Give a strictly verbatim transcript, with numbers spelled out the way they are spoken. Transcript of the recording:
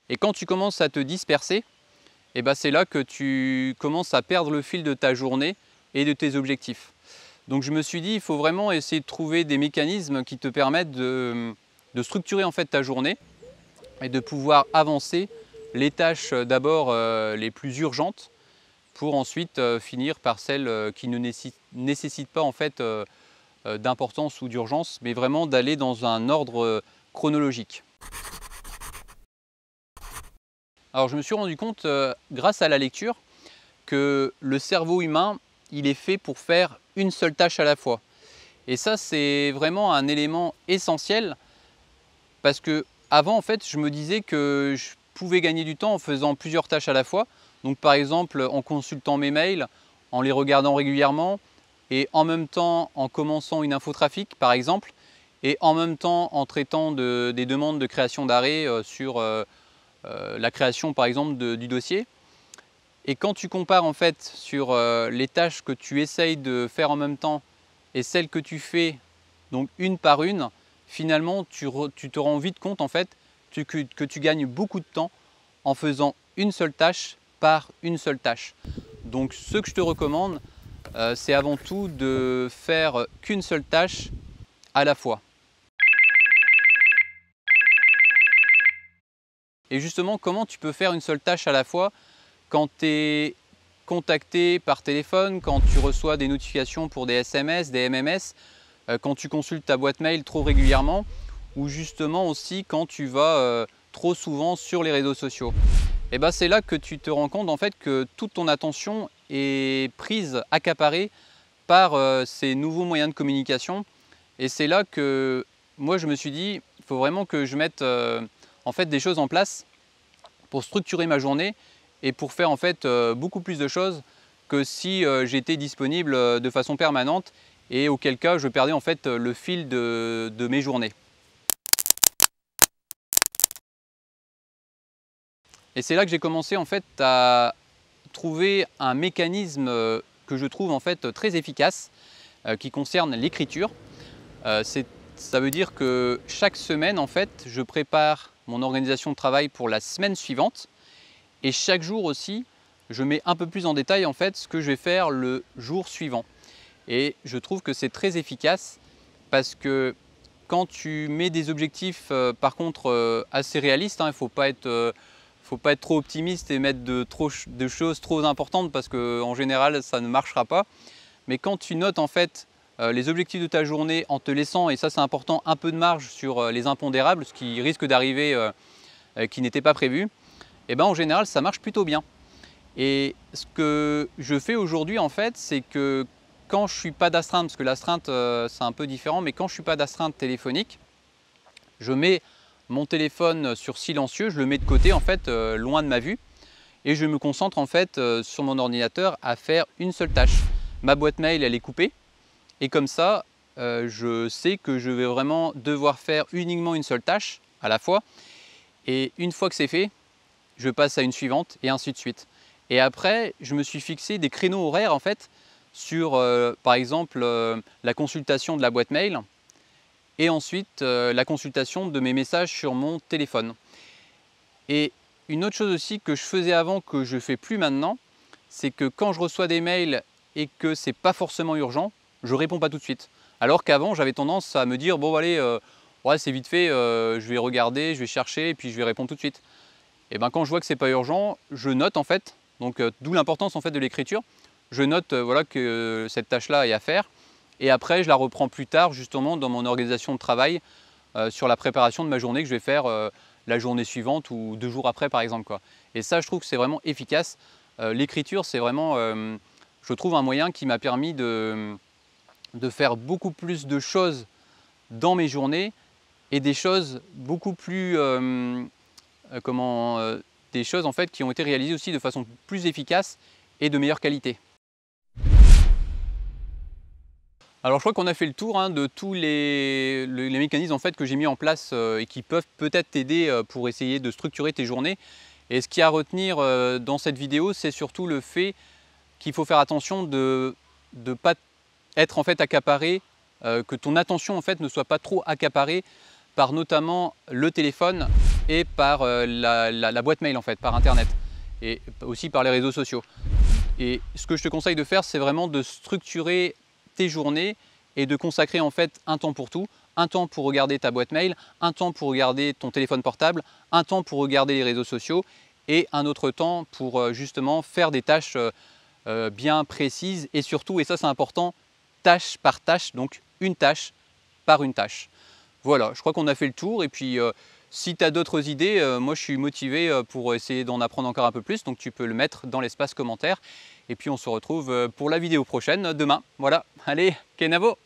Et quand tu commences à te disperser, et ben c'est là que tu commences à perdre le fil de ta journée et de tes objectifs. Donc je me suis dit, il faut vraiment essayer de trouver des mécanismes qui te permettent de, de structurer en fait ta journée et de pouvoir avancer les tâches euh, d'abord euh, les plus urgentes pour ensuite euh, finir par celles euh, qui ne nécessitent pas en fait euh, euh, d'importance ou d'urgence, mais vraiment d'aller dans un ordre euh, chronologique. Alors je me suis rendu compte euh, grâce à la lecture que le cerveau humain, il est fait pour faire une seule tâche à la fois. Et ça, c'est vraiment un élément essentiel parce que avant, en fait, je me disais que je pouvais gagner du temps en faisant plusieurs tâches à la fois. Donc par exemple, en consultant mes mails, en les regardant régulièrement et en même temps en commençant une infotrafic par exemple et en même temps en traitant de, des demandes de création d'arrêt euh, sur euh, euh, la création par exemple de, du dossier. Et quand tu compares en fait sur euh, les tâches que tu essayes de faire en même temps et celles que tu fais donc une par une, finalement tu, re, tu te rends vite compte en fait tu, que, que tu gagnes beaucoup de temps en faisant une seule tâche par une seule tâche. Donc ce que je te recommande, euh, c'est avant tout de faire qu'une seule tâche à la fois. Et justement, comment tu peux faire une seule tâche à la fois quand tu es contacté par téléphone, quand tu reçois des notifications pour des S M S, des M M S, euh, quand tu consultes ta boîte mail trop régulièrement, ou justement aussi quand tu vas euh, trop souvent sur les réseaux sociaux. Et ben c'est là que tu te rends compte en fait que toute ton attention est prise, accaparée par euh, ces nouveaux moyens de communication. Et c'est là que moi je me suis dit, il faut vraiment que je mette euh, en fait des choses en place pour structurer ma journée et pour faire en fait euh, beaucoup plus de choses que si euh, j'étais disponible euh, de façon permanente et auquel cas je perdais en fait le fil de, de mes journées. Et c'est là que j'ai commencé en fait à trouver un mécanisme euh, que je trouve en fait très efficace euh, qui concerne l'écriture. Euh, ça veut dire que chaque semaine en fait je prépare mon organisation de travail pour la semaine suivante et chaque jour aussi je mets un peu plus en détail en fait ce que je vais faire le jour suivant. Et je trouve que c'est très efficace parce que quand tu mets des objectifs euh, par contre euh, assez réalistes, hein, il ne faut pas être euh, faut pas être trop optimiste et mettre de, trop, de choses trop importantes parce qu'en général ça ne marchera pas. Mais quand tu notes en fait euh, les objectifs de ta journée en te laissant, et ça c'est important, un peu de marge sur euh, les impondérables, ce qui risque d'arriver euh, euh, qui n'était pas prévu, et ben en général ça marche plutôt bien. Et ce que je fais aujourd'hui en fait, c'est que quand je ne suis pas d'astreinte, parce que l'astreinte euh, c'est un peu différent, mais quand je ne suis pas d'astreinte téléphonique, je mets mon téléphone sur silencieux, je le mets de côté en fait, euh, loin de ma vue, et je me concentre en fait euh, sur mon ordinateur à faire une seule tâche. Ma boîte mail elle est coupée, et comme ça euh, je sais que je vais vraiment devoir faire uniquement une seule tâche à la fois, et une fois que c'est fait, je passe à une suivante et ainsi de suite. Et après, je me suis fixé des créneaux horaires en fait sur euh, par exemple euh, la consultation de la boîte mail et ensuite euh, la consultation de mes messages sur mon téléphone. Et une autre chose aussi que je faisais avant que je ne fais plus maintenant, c'est que quand je reçois des mails et que c'est pas forcément urgent, je réponds pas tout de suite. Alors qu'avant, j'avais tendance à me dire bon allez, euh, ouais, c'est vite fait, euh, je vais regarder, je vais chercher et puis je vais répondre tout de suite. Et ben quand je vois que c'est pas urgent, je note en fait. Donc euh, d'où l'importance en fait de l'écriture. Je note euh, voilà que euh, cette tâche-là est à faire. Et après, je la reprends plus tard justement dans mon organisation de travail euh, sur la préparation de ma journée que je vais faire euh, la journée suivante ou deux jours après par exemple, quoi. Et ça, je trouve que c'est vraiment efficace. Euh, l'écriture, c'est vraiment, euh, je trouve, un moyen qui m'a permis de, de faire beaucoup plus de choses dans mes journées et des choses beaucoup plus, euh, euh, comment, euh, des choses en fait qui ont été réalisées aussi de façon plus efficace et de meilleure qualité. Alors je crois qu'on a fait le tour hein, de tous les, les, les mécanismes en fait, que j'ai mis en place euh, et qui peuvent peut-être t'aider euh, pour essayer de structurer tes journées. Et ce qu'il y a à retenir euh, dans cette vidéo, c'est surtout le fait qu'il faut faire attention de ne pas être en fait accaparé, euh, que ton attention en fait ne soit pas trop accaparée par notamment le téléphone et par euh, la, la, la boîte mail en fait, par internet et aussi par les réseaux sociaux. Et ce que je te conseille de faire, c'est vraiment de structurer tes journées et de consacrer en fait un temps pour tout, un temps pour regarder ta boîte mail, un temps pour regarder ton téléphone portable, un temps pour regarder les réseaux sociaux et un autre temps pour euh, justement faire des tâches euh, euh, bien précises et surtout, et ça c'est important, tâche par tâche, donc une tâche par une tâche. Voilà, je crois qu'on a fait le tour et puis euh, si tu as d'autres idées, euh, moi je suis motivé euh, pour essayer d'en apprendre encore un peu plus, donc tu peux le mettre dans l'espace commentaire et puis on se retrouve euh, pour la vidéo prochaine demain. Voilà, allez, Kenavo!